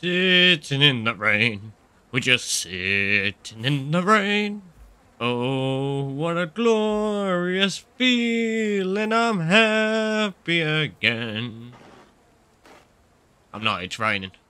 Sitting in the rain. We're just sitting in the rain. Oh, what a glorious feeling. I'm happy again. I'm not, it's raining.